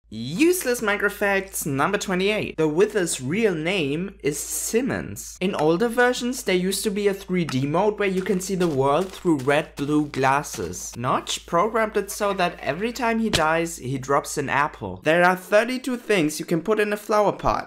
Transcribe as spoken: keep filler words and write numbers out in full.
Useless microfacts number twenty-eight. The Wither's real name is Simmons. In older versions there used to be a three D mode where you can see the world through red-blue glasses. Notch programmed it so that every time he dies he drops an apple. There are thirty-two things you can put in a flower pot.